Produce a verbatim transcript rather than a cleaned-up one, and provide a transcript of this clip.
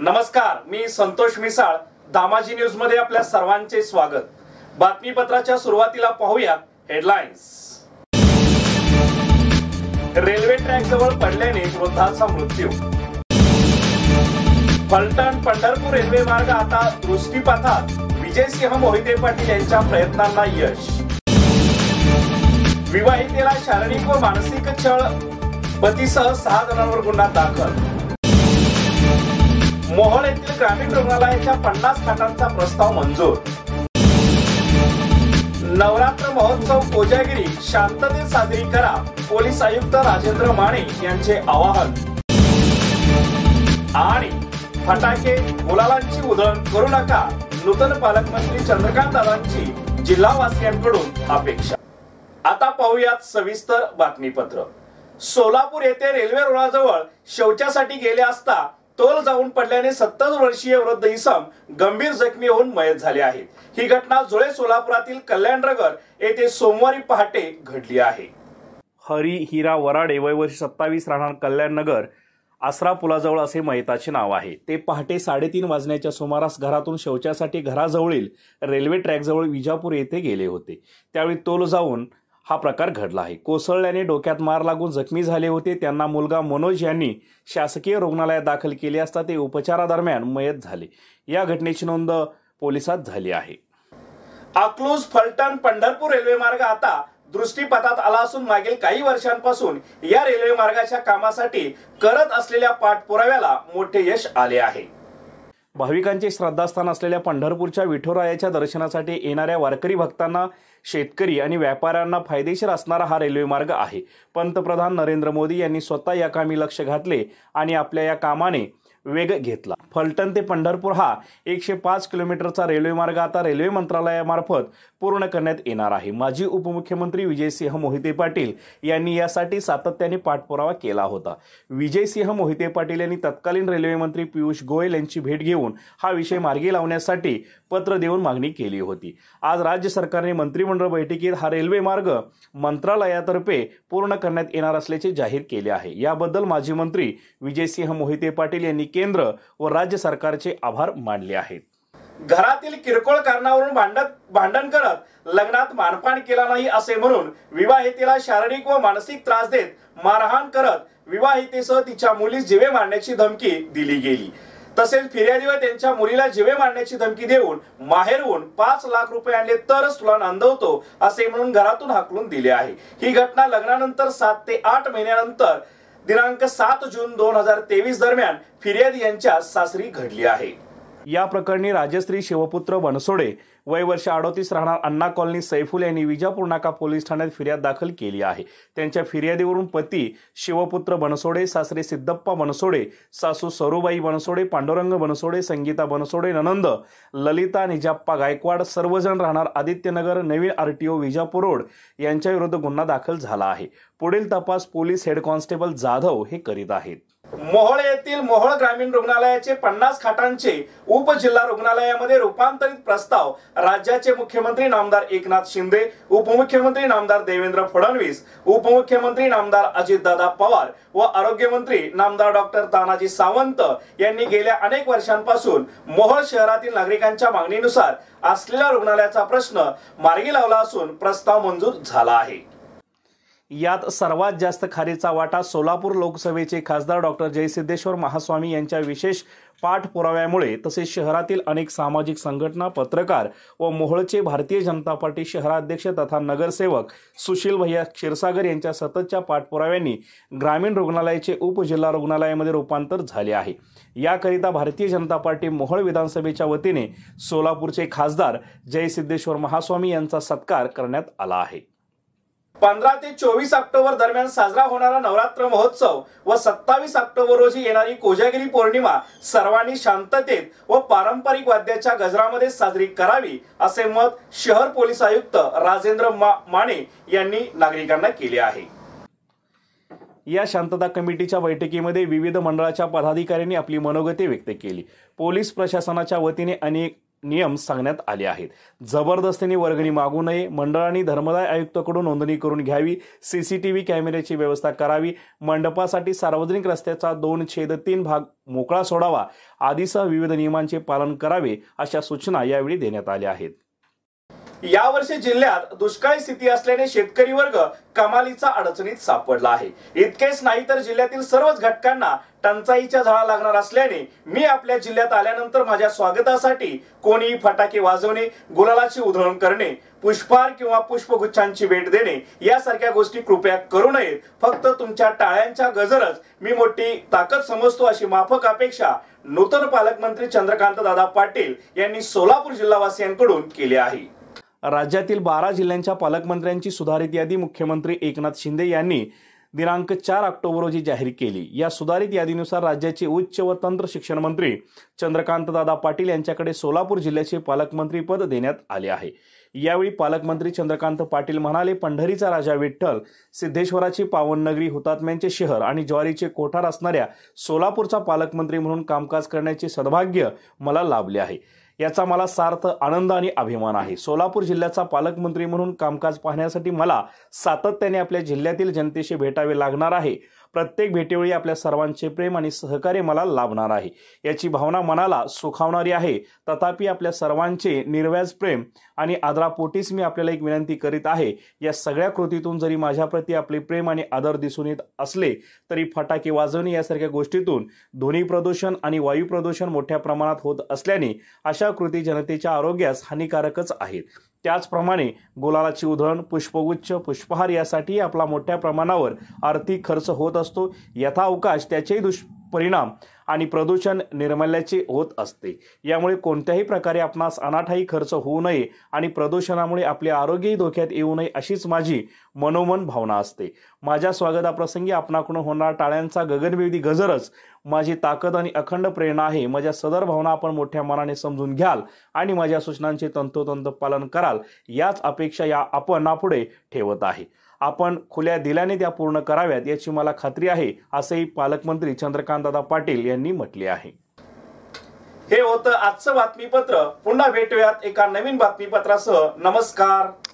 नमस्कार, मी संतोष मिसाळ. दामाजी न्यूज मध्ये आपल्या सर्वांचे स्वागत. बातमीपत्राच्या सुरुवातीला पाहूया हेडलाईन्स. रेल्वे ट्रॅक जवळ पडल्याने वृद्धाचा मृत्यू. फलटण पंढरपूर रेल्वे मार्ग आता दृष्टीपथात. विजयसिंह मोहिते पाटील यांच्या प्रयत्नांना यश. विवाहितेला शारीरिक व मानसिक छळ, पतीसह सहा जणांवर गुन्हा दाखल. मोहोळ येथील ग्रामीण रुग्णालयाच्या पन्नास खाटांचा प्रस्ताव मंजूर. नवरात्र महोत्सव कोजागिरी शांततेत साजरी करा, पोलीस आयुक्त राजेंद्र माने यांचे आवाहन. आणि फटाके गुलालांची उधळण करू नका, नूतन पालकमंत्री चंद्रकांत दादांची जिल्हावासियांकडून अपेक्षा. आता पाहूयात सविस्तर बातमीपत्र. सोलापूर येथे रेल्वे रुळाजवळ शौचासाठी गेले असता तोल जाऊन पडल्याने सत्तर वर्षीय वृद्ध इसम गंभीर जखमी होऊन मयत झाले आहेत. ही घटना जुळे सोलापुरातील कल्याणनगर येथे सोमवारी पहाटे घडली आहे. हरी हिरा वराडे वय वर्ष सत्तावीस, राहणार कल्याणनगर, आसरा पुलाजवळ असे मयताचे नाव आहे. ते पहाटे साडेतीन वाजण्याच्या सुमारास घरातून शौचासाठी घराजवळील रेल्वे ट्रॅकजवळ विजापूर येथे गेले होते. त्यावेळी तोल जाऊन हा प्रकार घडला आहे. कोसळल्याने डोक्यात मार लागून जखमी झाले होते. त्यांना मुलगा मनोज यांनी शासकीय रुग्णालयात दाखल केले असता ते उपचारादरम्यान मयत झाले. या घटनेची नोंद पोलिसात झाली आहे. अकलूज फलटण पंढरपूर रेल्वे मार्ग आता दृष्टीपथात आला असून मागील काही वर्षांपासून या रेल्वे मार्गाच्या कामासाठी करत असलेल्या पाठपुराव्याला मोठे यश आले आहे. भाविकांचे श्रद्धास्थान असलेल्या पंढरपूरच्या विठोरायाच्या दर्शनासाठी येणाऱ्या वारकरी भक्तांना, शेतकरी आणि व्यापाऱ्यांना फायदेशीर असणारा हा रेल्वे मार्ग आहे. पंतप्रधान नरेंद्र मोदी यांनी स्वतः या कामी लक्ष घातले आणि आपल्या या कामाने वेग घेतला. फलटण ते पंढरपूर हा एकशे पाच किलोमीटरचा रेल्वे मार्ग आता रेल्वे मंत्रालयामार्फत पूर्ण करण्यात येणार आहे. माजी उपमुख्यमंत्री विजयसिंह मोहिते पाटील यांनी यासाठी सातत्याने पाठपुरावा केला होता. विजयसिंह मोहिते पाटील यांनी तत्कालीन रेल्वे मंत्री पियुष गोयल यांची भेट घेऊन हा विषय मार्गी लावण्यासाठी पत्र देऊन मागणी केली होती. आज राज्य सरकारने मंत्रिमंडळ बैठकीत हा रेल्वे मार्ग मंत्रालयातर्फे पूर्ण करण्यात येणार असल्याचे जाहीर केले आहे. याबद्दल माजी मंत्री विजयसिंह मोहिते पाटील यांनी केंद्र व राज्य सरकारचे आभार मानले आहेत. घरातील किरकोळ कारणावरून भांडण भांडण करत लग्नात मानपान केला नाही असे म्हणून विवाहितेला शारीरिक व मानसिक त्रास देत मारहाण करत विवाहितेसह तिच्या मुलीस जीवे मारण्याची धमकी दिली गेली. तसेच फिर्यादी व त्यांच्या मुलीला जीवे मारण्याची धमकी देऊन माहेरहून पाच लाख रुपये आणले तरच तुला नांदवतो असे म्हणून घरातून हाकलून दिले आहे. ही घटना लग्नानंतर सात ते आठ महिन्यानंतर दिनांक सात जून दोन हजार तेवीस दरम्यान फिर्यादी यांच्या सासरी घडली आहे. या प्रकरणी राजश्री शिवपुत्र बनसोडे वय वर्ष अडोतीस, राहणार अण्णा कॉलनी, सैफुल यांनी विजापूर नाका पोलीस ठाण्यात फिर्याद दाखल केली आहे. त्यांच्या फिर्यादीवरून पती शिवपुत्र बनसोडे, सासरे सिद्धप्पा बनसोडे, सासू सरूबाई बनसोडे, पांडुरंग बनसोडे, संगीता बनसोडे, ननंद ललिता निजाप्पा गायकवाड सर्वजण राहणार आदित्यनगर, नवीन आरटीओ विजापूर रोड यांच्या विरुद्ध गुन्हा दाखल झाला आहे. पुढील तपास पोलीस हेड कॉन्स्टेबल जाधव हे करीत आहेत. मोहोळ येथील मोहोळ ग्रामीण रुग्णालयाचे पन्नास खाटांचे उपजिल्हा रुग्णालयामध्ये रूपांतरित प्रस्ताव राज्याचे मुख्यमंत्री नामदार एकनाथ शिंदे, उपमुख्यमंत्री नामदार देवेंद्र फडणवीस, उपमुख्यमंत्री नामदार अजितदादा पवार व आरोग्यमंत्री नामदार डॉक्टर तानाजी सावंत यांनी गेल्या अनेक वर्षांपासून मोहोळ शहरातील नागरिकांच्या मागणीनुसार असलेल्या रुग्णालयाचा प्रश्न मार्गी लावला असून प्रस्ताव मंजूर झाला आहे. यात सर्वात जास्त खारीचा वाटा सोलापूर लोकसभेचे खासदार डॉक्टर जयसिद्धेश्वर महास्वामी यांच्या विशेष पाठपुराव्यामुळे तसेच शहरातील अनेक सामाजिक संघटना, पत्रकार व मोहोळचे भारतीय जनता पार्टी शहराध्यक्ष तथा नगरसेवक सुशील भैया क्षीरसागर यांच्या सततच्या पाठपुराव्यांनी ग्रामीण रुग्णालयाचे उपजिल्हा रुग्णालयामध्ये रूपांतर झाले आहे. याकरिता भारतीय जनता पार्टी मोहोळ विधानसभेच्या वतीने सोलापूरचे खासदार जयसिद्धेश्वर महास्वामी यांचा सत्कार करण्यात आला आहे. पंधरा ते चोवीस ऑक्टोबर दरम्यान साजरा होणारा नवरात्र महोत्सव व सत्तावीस ऑक्टोबर रोजी येणारी कोजागिरी पौर्णिमा सर्वांनी शांततेत व पारंपरिक वाद्याच्या गजरामध्ये साजरी करावी असे मत शहर पोलीस आयुक्त राजेंद्र माने यांनी नागरिकांना केले आहे. या शांतता कमिटीच्या बैठकीमध्ये विविध मंडळाच्या पदाधिकाऱ्यांनी आपली मनोगते व्यक्त केली. पोलीस प्रशासनाच्या वतीने अनेक नियम सांगण्यात आले आहेत। जबरदस्तीने वर्गणी मागू नये, मंडळांनी धर्मदाय आयुक्ताकडून नोंदणी करून घ्यावी, सीसीटीव्ही कॅमेऱ्याची व्यवस्था करावी, मंडपासाठी सार्वजनिक रस्त्याचा दोन छेद तीन भाग मोकळा सोडावा आदीसह विविध नियमांचे पालन करावे अशा सूचना यावेळी देण्यात आल्या आहेत। यावर्षी जिल्ह्यात दुष्काळी स्थिती असल्याने शेतकरी वर्ग कमालीचा अडचणीत सापडला आहे। इतकेच नाही तर जिल्ह्यातील सर्वच घटकांना टंचाईच्या झळा लागणार असल्याने मी आपल्या जिल्ह्यात आल्यानंतर माझ्या स्वागतासाठी कोणी फटाके वाजवणे, गुलालाची उधळण करणे, पुष्पहार किंवा पुष्पगुच्छांची भेट देणे यासारख्या गोष्टी कृपया करू नयेत। फक्त तुमच्या टाळ्यांच्या गजरच मी मोठी ताकद समजतो अशी माफक अपेक्षा नूतन पालकमंत्री चंद्रकांत दादा पाटील यांनी सोलापूर जिल्हावासियांकडून केली आहे। राज्यातील बारा जिल्ह्यांच्या पालकमंत्र्यांची सुधारित यादी मुख्यमंत्री एकनाथ शिंदे यांनी दिनांक चार ऑक्टोबर रोजी जाहीर केली। या सुधारित यादीनुसार राज्याचे उच्च व तंत्र शिक्षण मंत्री चंद्रकांत दादा पाटील यांच्याकडे सोलापूर जिल्ह्याचे पालकमंत्री पद देण्यात आले आहे। यावेळी पालकमंत्री चंद्रकांत पाटील म्हणाले, पंढरीचा राजा विठ्ठल, सिद्धेश्वराची पावननगरी, हुतात्म्यांचे शहर आणि ज्वारीचे कोठार असणाऱ्या सोलापूरचा पालकमंत्री म्हणून कामकाज करण्याचे सद्भाग्य मला लाभले आहे। याचा मला सार्थ आनंद आणि अभिमान आहे। सोलापूर जिल्ह्याचा पालकमंत्री म्हणून कामकाज पाहण्यासाठी मला सातत्याने आपल्या जिल्ह्यातील जनतेशी भेटावे लागणार आहे। प्रत्येक भेटीवेळी आपल्या सर्वांचे प्रेम आणि सहकार्य मला लाभणार आहे। याची भावना मनाला सुखावणारी आहे। तथापि आपल्या सर्वांचे निर्व्याज प्रेम आणि आदरापोटीच मी आपल्याला एक विनंती करीत आहे। या सगळ्या कृतीतून जरी माझ्याप्रती आपले प्रेम आणि आदर दिसून येत असले तरी फटाके वाजवणे यासारख्या गोष्टीतून ध्वनी प्रदूषण आणि वायू प्रदूषण मोठ्या प्रमाणात होत असल्याने अशा कृती जनतेच्या आरोग्यास हानिकारकच आहेत। त्याचप्रमाणे गुलालाची उधळण, पुष्पगुच्छ, पुष्पहार यासाठी आपला मोठ्या प्रमाणावर आर्थिक खर्च होत असतो। यथाअवकाश त्याचेही दुष्परिणाम आणि प्रदूषण निर्मल्याचे होत असते। यामुळे कोणत्याही प्रकारे आपणास अनाठायी खर्च होऊ नये आणि प्रदूषणामुळे आपले आरोग्यही धोक्यात येऊ नये अशीच माझी मनोमन भावना असते। माझ्या स्वागताप्रसंगी आपणाकडून होणारा टाळ्यांचा गगनभेदी गजरच माझी ताकद आणि अखंड प्रेरणा आहे। माझ्या सदर भावना आपण मोठ्या मनाने समजून घ्याल आणि माझ्या सूचनांचे तंतोतंत पालन कराल याच अपेक्षा या आपण यापुढे ठेवत आहे। आपण खुल्या दिल्याने त्या पूर्ण कराव्यात याची मला खात्री आहे, असेही पालकमंत्री चंद्रकांतदादा पाटील यांनी म्हटले आहे। हे होतं आजचं बातमीपत्र। पुन्हा भेटूयात एका नवीन बातमीपत्रासह। नमस्कार।